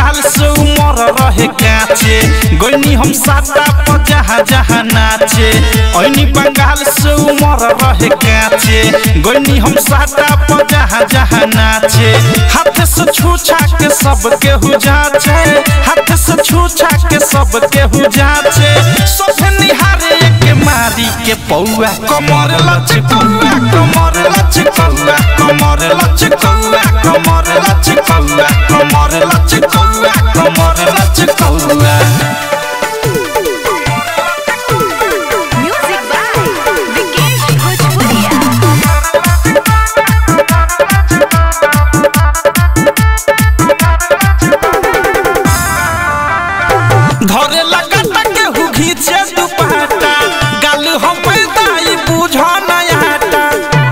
बंगाल से उमर रहे काचे गोइनी हम साटा पर जहाँ जहाँ नाचे ओइनी बंगाल से उमर रहे काचे गोइनी हम साटा पर जहाँ जहाँ नाचे हाथ से छूछा के सबके हो जाचे हाथ से छूछा के सबके हो जाचे सब निहारे के मारी के पौआ कमर लचकौआ कमर लचकौआ कमर लचकौआ कमर लचकौआ कमर लचकौआ कमर लचकौआ म्यूजिक बाय विकेश भोजपुरिया। घरे लगा के हु घीचे दुपट्टा गाल हम पैदाई बुझा नयाटा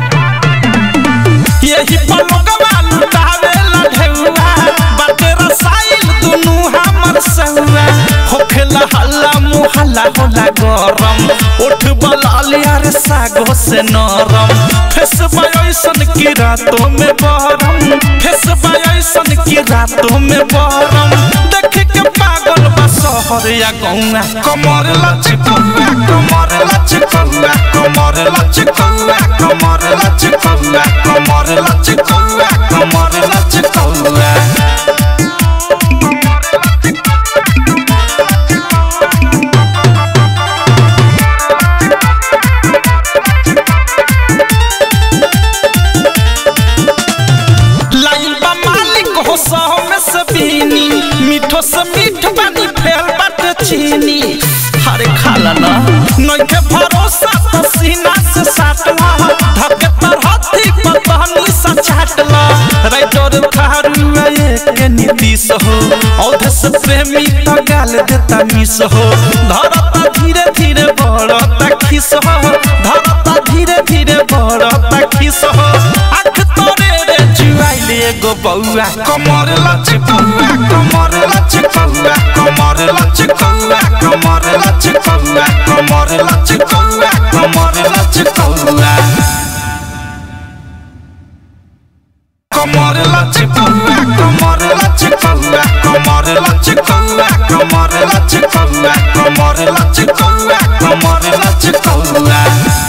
यही पलगवा लुटावे लढेउआ बाटे रसाइल दुनु हमर सहुआ होखेला हल्ला मुहल्ला होला गरम उठ बलालिया रे सागो से नरम फेसबा ऐसन की रातों में बहरम फेसबा ऐसन की रातों में बहरम देख के पागल बा शहर या गौआ कमर लचकौआ कमर लचकौआ कमर लचकौआ कमर लचकौआ कमर लचकौआ कमर लचकौआ मीठो से मीठ पानी फेल बाटे चीनी हरे खाला ना नई के भरोसा तो सीना से साटला धके तरहती पतनी सा छाटला राइटर थारू एक नीतीश हो औध से प्रेमी तो गाल देता मिस हो धरता धीरे धीरे बढ़ता खिस हो धरता धीरे धीरे बढ़ता खिस हो आँख तोरे रे जुआइले एगो बौआ कमर लचकौआ कमर लचकौआ कमर लचकौआ कमर लचकौआ कमर लचकौआ कमर लचकौआ कमर लचकौआ कमर लचकौआ कमर लचकौआ कमर लचकौआ कमर लचकौआ कमर लचकौआ